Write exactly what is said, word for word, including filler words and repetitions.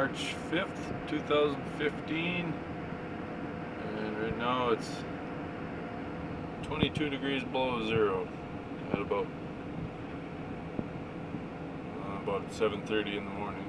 March fifth, two thousand fifteen, and right now it's twenty-two degrees below zero at about uh, about seven thirty in the morning.